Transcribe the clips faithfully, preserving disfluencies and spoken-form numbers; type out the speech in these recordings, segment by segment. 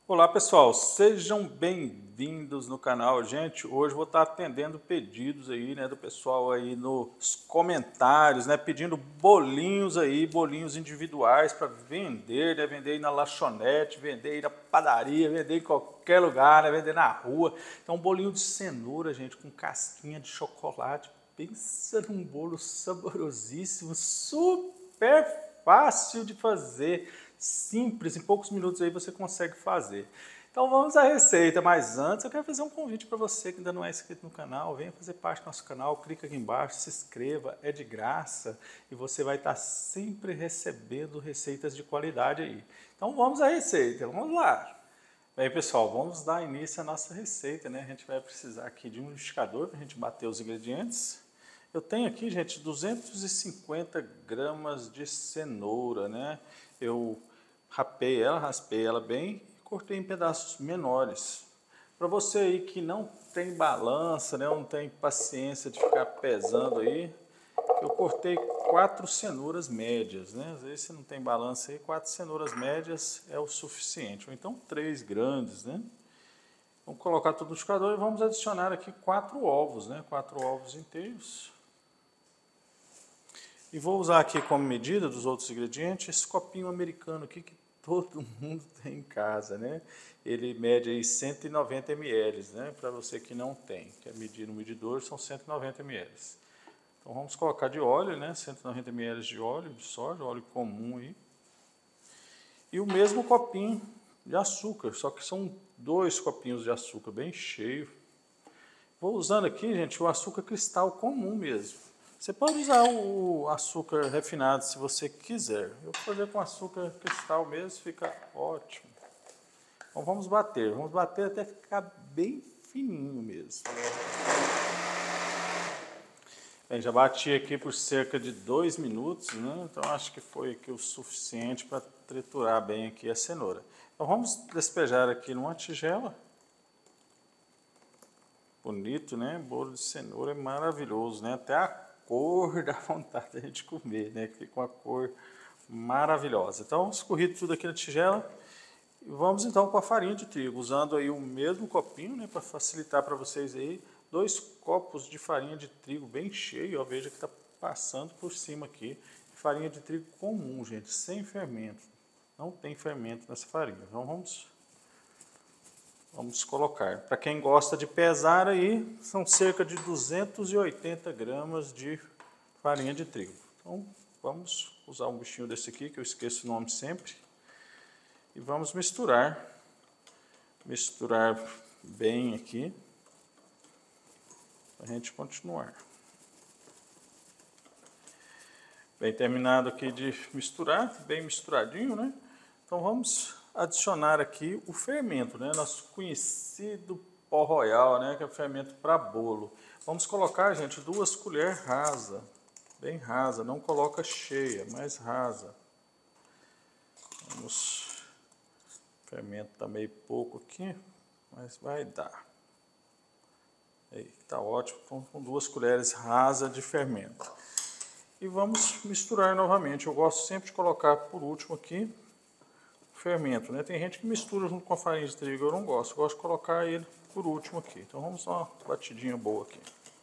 Olá pessoal, sejam bem-vindos no canal. Gente, hoje vou estar atendendo pedidos aí, né, do pessoal aí nos comentários, né, pedindo bolinhos aí, bolinhos individuais para vender, né, vender aí na lanchonete, vender aí na padaria, vender em qualquer lugar, né, vender na rua. Então, um bolinho de cenoura, gente, com casquinha de chocolate. Pensa num bolo saborosíssimo, super fácil de fazer. Simples, em poucos minutos aí você consegue fazer. Então vamos à receita, mas antes eu quero fazer um convite para você que ainda não é inscrito no canal, venha fazer parte do nosso canal, clica aqui embaixo, se inscreva, é de graça e você vai estar sempre recebendo receitas de qualidade aí. Então vamos à receita, vamos lá. Bem pessoal, vamos dar início à nossa receita, né? A gente vai precisar aqui de um liquidificador para a gente bater os ingredientes. Eu tenho aqui, gente, duzentos e cinquenta gramas de cenoura, né? Eu rapei ela, raspei ela bem e cortei em pedaços menores. Para você aí que não tem balança, né, não tem paciência de ficar pesando aí, eu cortei quatro cenouras médias, né? Às vezes você não tem balança aí, quatro cenouras médias é o suficiente, ou então três grandes, né? Vamos colocar tudo no liquidificador e vamos adicionar aqui quatro ovos, né? Quatro ovos inteiros. E vou usar aqui como medida dos outros ingredientes esse copinho americano aqui que todo mundo tem em casa, né? Ele mede aí cento e noventa mililitros, né? Para você que não tem, quer medir no medidor, são cento e noventa mililitros. Então vamos colocar de óleo, né? cento e noventa mililitros de óleo de soja, óleo comum aí. E o mesmo copinho de açúcar, só que são dois copinhos de açúcar bem cheio. Vou usando aqui, gente, o açúcar cristal comum mesmo. Você pode usar o açúcar refinado se você quiser. Eu vou fazer com açúcar cristal mesmo, fica ótimo. Então vamos bater, vamos bater até ficar bem fininho mesmo. Bem, já bati aqui por cerca de dois minutos, né? Então acho que foi aqui o suficiente para triturar bem aqui a cenoura. Então vamos despejar aqui numa tigela. Bonito, né? Bolo de cenoura é maravilhoso, né? Até a cor dá vontade da gente comer, né? Que fica uma cor maravilhosa. Então, escorri tudo aqui na tigela e vamos então com a farinha de trigo, usando aí o mesmo copinho, né? Para facilitar para vocês aí, dois copos de farinha de trigo bem cheio, ó, veja que está passando por cima aqui. Farinha de trigo comum, gente, sem fermento. Não tem fermento nessa farinha. Então vamos Vamos colocar. Para quem gosta de pesar aí, são cerca de duzentos e oitenta gramas de farinha de trigo. Então, vamos usar um bichinho desse aqui, que eu esqueço o nome sempre. E vamos misturar. Misturar bem aqui, para a gente continuar. Bem terminado aqui de misturar, bem misturadinho, né? Então, vamos adicionar aqui o fermento, né? Nosso conhecido pó royal, né? Que é o fermento para bolo. Vamos colocar, gente, duas colheres rasa, bem rasa, não coloca cheia, mas rasa. Vamos, o fermento está meio pouco aqui, mas vai dar. Aí, tá ótimo, então, com duas colheres rasa de fermento. E vamos misturar novamente. Eu gosto sempre de colocar por último aqui fermento, né? Tem gente que mistura junto com a farinha de trigo, eu não gosto, eu gosto de colocar ele por último aqui. Então vamos dar uma batidinha boa aqui.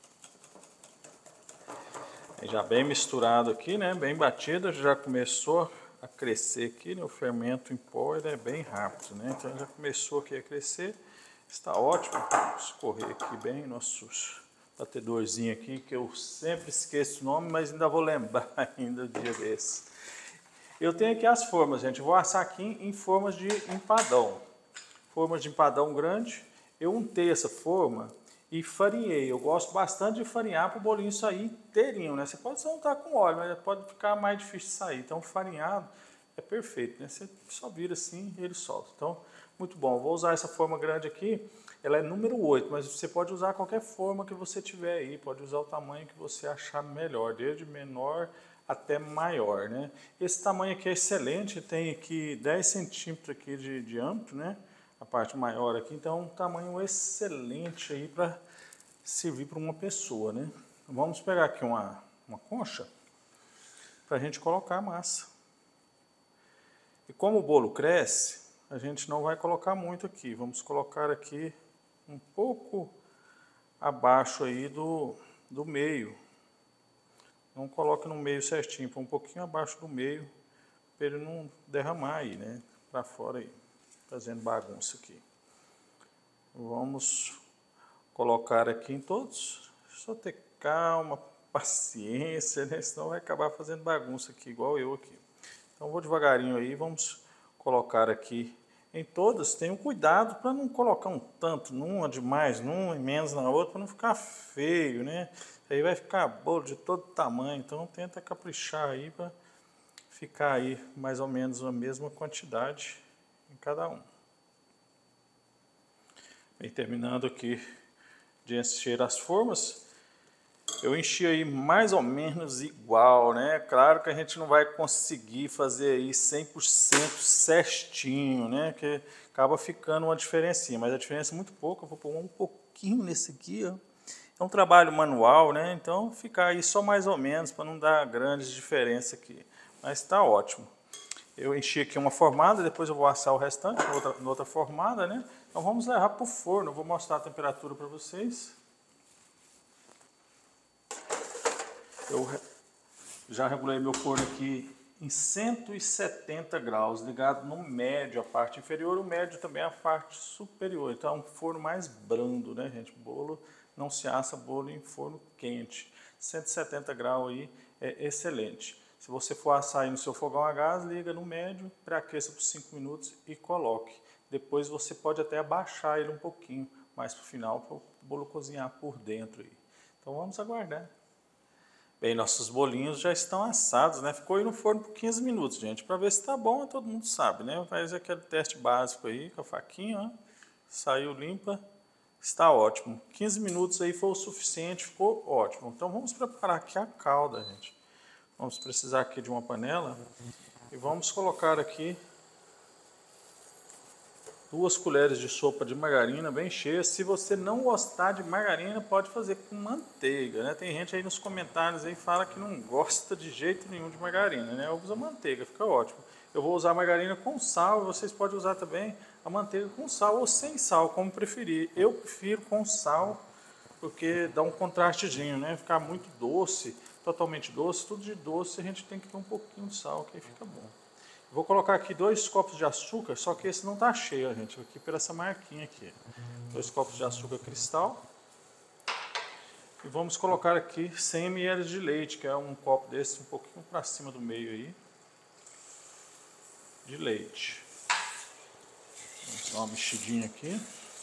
E já bem misturado aqui, né? Bem batido, já começou a crescer aqui, né? O fermento em pó ele é bem rápido, né? Então já começou aqui a crescer, está ótimo. Vou escorrer aqui bem nossos batedorzinho aqui, que eu sempre esqueço o nome, mas ainda vou lembrar ainda do dia desse. Eu tenho aqui as formas, gente. Eu vou assar aqui em formas de empadão. Formas de empadão grande. Eu untei essa forma e farinhei. Eu gosto bastante de farinhar para o bolinho sair inteirinho, né? Você pode só untar com óleo, mas pode ficar mais difícil de sair. Então, farinhado é perfeito, né? Você só vira assim e ele solta. Então, muito bom. Eu vou usar essa forma grande aqui. Ela é número oito, mas você pode usar qualquer forma que você tiver aí. Pode usar o tamanho que você achar melhor, desde menor até maior, né? Esse tamanho aqui é excelente, tem aqui dez centímetros aqui de diâmetro, né? A parte maior aqui, então um tamanho excelente aí para servir para uma pessoa, né? Vamos pegar aqui uma, uma concha para a gente colocar a massa. E como o bolo cresce, a gente não vai colocar muito aqui. Vamos colocar aqui um pouco abaixo aí do, do meio. Não coloque no meio certinho, põe um pouquinho abaixo do meio, para ele não derramar aí, né? Para fora aí, fazendo bagunça aqui. Vamos colocar aqui em todos. Só ter calma, paciência, né? Senão vai acabar fazendo bagunça aqui, igual eu aqui. Então vou devagarinho aí, vamos colocar aqui em todas. Tenham cuidado para não colocar um tanto numa demais, numa e menos na outra, para não ficar feio, né? Aí vai ficar bolo de todo tamanho, então tenta caprichar aí para ficar aí mais ou menos a mesma quantidade em cada um. Bem, terminando aqui de encher as formas, eu enchi aí mais ou menos igual, né? Claro que a gente não vai conseguir fazer aí cem por cento certinho, né? Que acaba ficando uma diferencinha, mas a diferença é muito pouca. Eu vou pôr um pouquinho nesse aqui, ó. É um trabalho manual, né? Então ficar aí só mais ou menos para não dar grandes diferenças aqui. Mas está ótimo. Eu enchi aqui uma formada, depois eu vou assar o restante, outra, outra formada, né? Então vamos levar para o forno. Eu vou mostrar a temperatura para vocês. Eu já regulei meu forno aqui em cento e setenta graus, ligado no médio, a parte inferior, o médio também a parte superior. Então é um forno mais brando, né, gente? Bolo não se assa bolo em forno quente. cento e setenta graus aí é excelente. Se você for assar aí no seu fogão a gás, liga no médio, pré-aqueça por cinco minutos e coloque. Depois você pode até abaixar ele um pouquinho, mais para o final, para o bolo cozinhar por dentro aí. Então vamos aguardar. Bem, nossos bolinhos já estão assados, né? Ficou aí no forno por quinze minutos, gente. Para ver se tá bom, todo mundo sabe, né? Faz aquele teste básico aí com a faquinha, ó. Saiu limpa, está ótimo. quinze minutos aí foi o suficiente, ficou ótimo. Então vamos preparar aqui a calda, gente. Vamos precisar aqui de uma panela e vamos colocar aqui duas colheres de sopa de margarina bem cheia. Se você não gostar de margarina, pode fazer com manteiga, né? Tem gente aí nos comentários aí que fala que não gosta de jeito nenhum de margarina, né? Usa manteiga, fica ótimo. Eu vou usar margarina com sal, vocês podem usar também a manteiga com sal ou sem sal, como preferir. Eu prefiro com sal, porque dá um contrastezinho, né? Ficar muito doce, totalmente doce, tudo de doce a gente tem que ter um pouquinho de sal, que aí fica bom. Vou colocar aqui dois copos de açúcar, só que esse não está cheio, gente, aqui por essa marquinha aqui. Dois copos de açúcar cristal. E vamos colocar aqui cem mililitros de leite, que é um copo desse, um pouquinho para cima do meio aí, de leite. Vamos dar uma mexidinha aqui.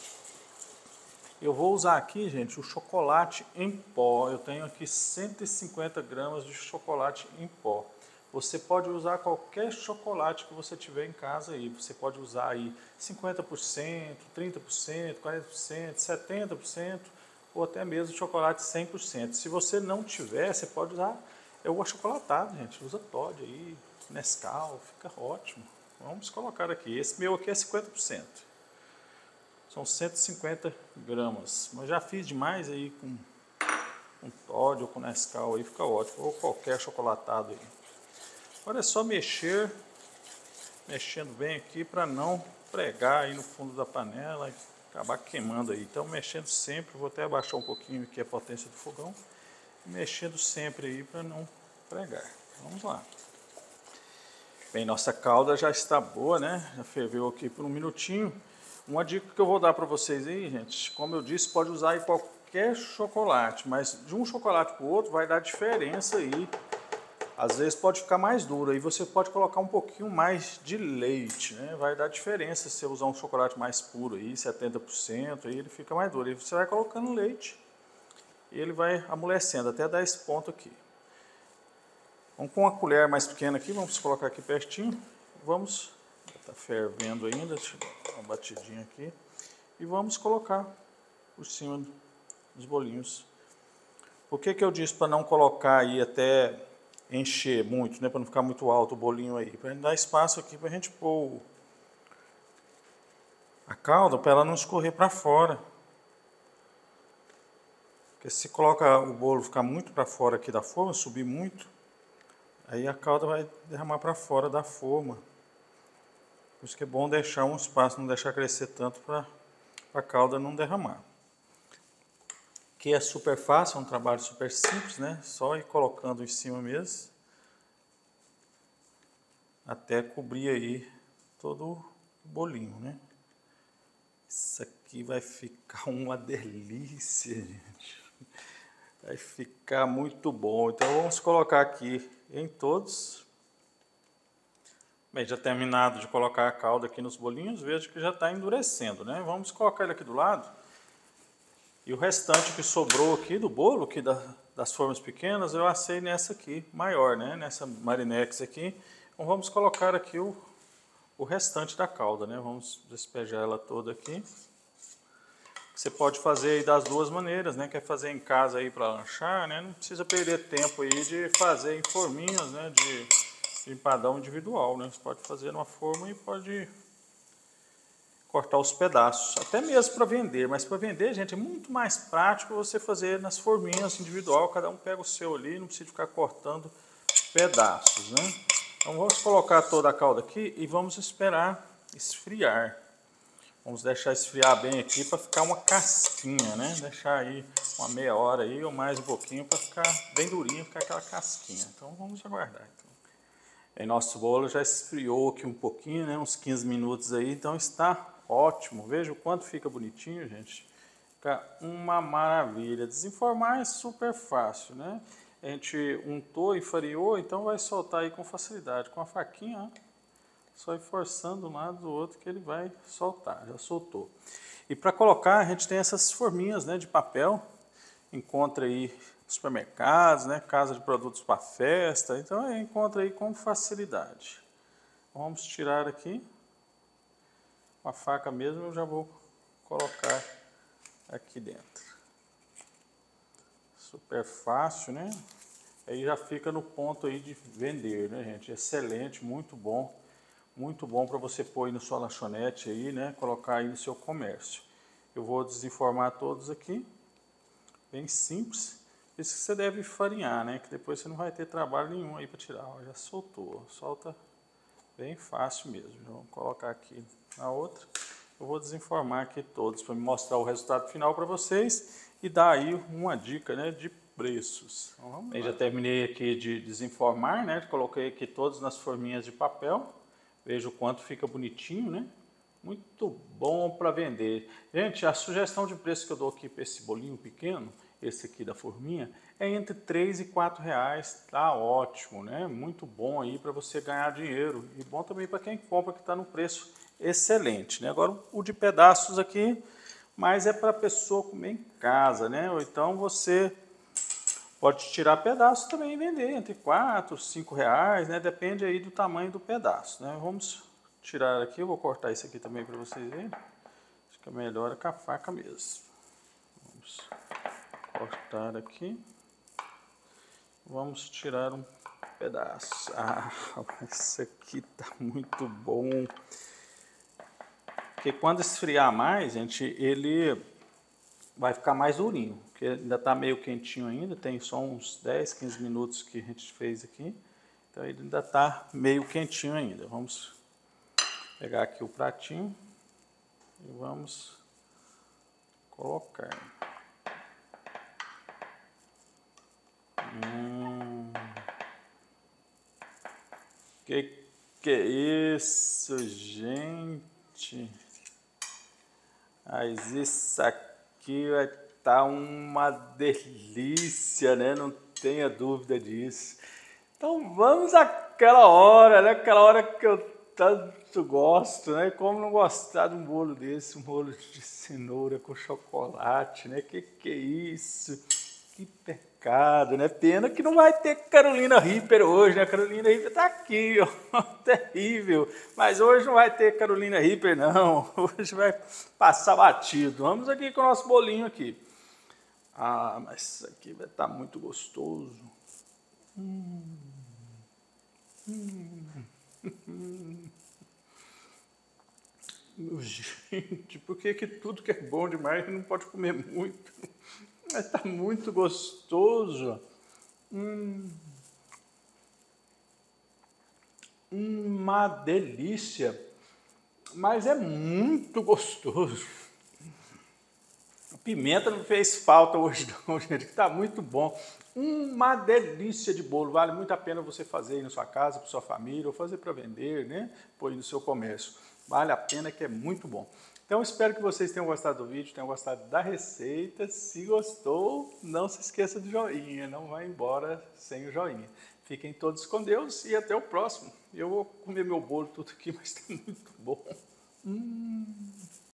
Eu vou usar aqui, gente, o chocolate em pó. Eu tenho aqui cento e cinquenta gramas de chocolate em pó. Você pode usar qualquer chocolate que você tiver em casa aí. Você pode usar aí cinquenta por cento, trinta por cento, quarenta por cento, setenta por cento ou até mesmo chocolate cem por cento. Se você não tiver, você pode usar o achocolatado, gente. Usa Toddy aí, Nescau, fica ótimo. Vamos colocar aqui. Esse meu aqui é cinquenta por cento. São cento e cinquenta gramas. Mas já fiz demais aí com, com Toddy ou com Nescau aí, fica ótimo. Ou qualquer chocolatado aí. Agora é só mexer, mexendo bem aqui para não pregar aí no fundo da panela e acabar queimando aí. Então mexendo sempre, vou até abaixar um pouquinho aqui a potência do fogão, mexendo sempre aí para não pregar. Vamos lá. Bem, nossa calda já está boa, né? Já ferveu aqui por um minutinho. Uma dica que eu vou dar para vocês aí, gente, como eu disse, pode usar aí qualquer chocolate, mas de um chocolate para o outro vai dar diferença aí. Às vezes pode ficar mais duro, aí você pode colocar um pouquinho mais de leite, né? Vai dar diferença se você usar um chocolate mais puro, aí, setenta por cento, aí ele fica mais duro. Aí você vai colocando leite e ele vai amolecendo até dar esse ponto aqui. Vamos com uma colher mais pequena aqui, vamos colocar aqui pertinho. Vamos, está fervendo ainda, deixa eu dar uma batidinha aqui. E vamos colocar por cima dos bolinhos. Por que que eu disse para não colocar aí até encher muito, né, para não ficar muito alto o bolinho aí, para dar espaço aqui para a gente pôr a calda para ela não escorrer para fora. Porque se coloca o bolo ficar muito para fora aqui da forma, subir muito, aí a calda vai derramar para fora da forma. Por isso que é bom deixar um espaço, não deixar crescer tanto para a calda não derramar. Que é super fácil, é um trabalho super simples, né? Só ir colocando em cima mesmo, até cobrir aí todo o bolinho, né? Isso aqui vai ficar uma delícia, gente. Vai ficar muito bom. Então vamos colocar aqui em todos. Bem, já terminado de colocar a calda aqui nos bolinhos, vejo que já está endurecendo, né? Vamos colocar ele aqui do lado. E o restante que sobrou aqui do bolo, aqui da, das formas pequenas, eu assei nessa aqui, maior, né? Nessa Marinex aqui. Então vamos colocar aqui o, o restante da calda, né? Vamos despejar ela toda aqui. Você pode fazer aí das duas maneiras, né? Quer fazer em casa aí para lanchar, né? Não precisa perder tempo aí de fazer em forminhas, né? De, de empadão individual, né? Você pode fazer numa forma e pode cortar os pedaços, até mesmo para vender, mas para vender, gente, é muito mais prático você fazer nas forminhas individual, cada um pega o seu ali, não precisa ficar cortando pedaços, né? Então vamos colocar toda a calda aqui e vamos esperar esfriar. Vamos deixar esfriar bem aqui para ficar uma casquinha, né? Deixar aí uma meia hora aí ou mais um pouquinho para ficar bem durinho, ficar aquela casquinha. Então vamos aguardar. Então. E nosso bolo já esfriou aqui um pouquinho, né? Uns quinze minutos aí, então está ótimo. Veja o quanto fica bonitinho, gente. Fica uma maravilha. Desenformar é super fácil, né? A gente untou e fareou, então vai soltar aí com facilidade. Com a faquinha, ó, só ir forçando um lado do outro que ele vai soltar. Já soltou. E para colocar, a gente tem essas forminhas, né, de papel. Encontra aí nos supermercados, né, casa de produtos para festa. Então, encontra aí com facilidade. Vamos tirar aqui. Com a faca mesmo, eu já vou colocar aqui dentro. Super fácil, né? Aí já fica no ponto aí de vender, né, gente? Excelente, muito bom. Muito bom para você pôr aí na sua lanchonete aí, né? Colocar aí no seu comércio. Eu vou desenformar todos aqui. Bem simples. Isso que você deve farinhar, né? Que depois você não vai ter trabalho nenhum aí para tirar. Ó, já soltou. Solta bem fácil mesmo. Vamos colocar aqui na outra. Eu vou desenformar aqui todos para me mostrar o resultado final para vocês e dar aí uma dica, né, de preços. Então, vamos lá. Eu já terminei aqui de desenformar, né? Coloquei aqui todos nas forminhas de papel. Veja o quanto fica bonitinho, né? Muito bom para vender. Gente, a sugestão de preço que eu dou aqui para esse bolinho pequeno, esse aqui da forminha, é entre três e quatro reais. Tá ótimo, né? Muito bom aí para você ganhar dinheiro. E bom também para quem compra, que está no preço excelente, né? Agora o de pedaços aqui, mas é para a pessoa comer em casa, né? Ou então você pode tirar pedaços também e vender entre quatro, cinco reais, né? Depende aí do tamanho do pedaço, né? Vamos tirar aqui, eu vou cortar isso aqui também para vocês verem. Acho que é melhor com a faca mesmo. Vamos cortar aqui. Vamos tirar um pedaço. Ah, isso aqui tá muito bom. Porque quando esfriar mais, gente, ele vai ficar mais durinho, porque ainda está meio quentinho ainda, tem só uns dez, quinze minutos que a gente fez aqui, então ele ainda está meio quentinho ainda. Vamos pegar aqui o pratinho e vamos colocar. Hum, que que é isso, gente? Mas isso aqui vai estar uma delícia, né? Não tenha dúvida disso. Então vamos àquela hora, né? Aquela hora que eu tanto gosto, né? Como não gostar de um bolo desse, um bolo de cenoura com chocolate, né? Que que é isso? Que pecado, né? Pena que não vai ter Carolina Reaper hoje, né? Carolina Reaper tá aqui, ó. Terrível. Mas hoje não vai ter Carolina Reaper, não. Hoje vai passar batido. Vamos aqui com o nosso bolinho aqui. Ah, mas isso aqui vai estar muito gostoso. Hum. Hum. Hum. Gente, por que que tudo que é bom demais não pode comer muito? Mas tá muito gostoso. Hum. Uma delícia. mas é muito gostoso. A pimenta não fez falta hoje não, gente, que tá muito bom. Uma delícia de bolo, vale muito a pena você fazer aí na sua casa, para sua família, ou fazer para vender, né? Pôr aí no seu comércio. Vale a pena, que é muito bom. Então, espero que vocês tenham gostado do vídeo, tenham gostado da receita. Se gostou, não se esqueça do joinha, não vai embora sem o joinha. Fiquem todos com Deus e até o próximo. Eu vou comer meu bolo tudo aqui, mas está muito bom. Hum.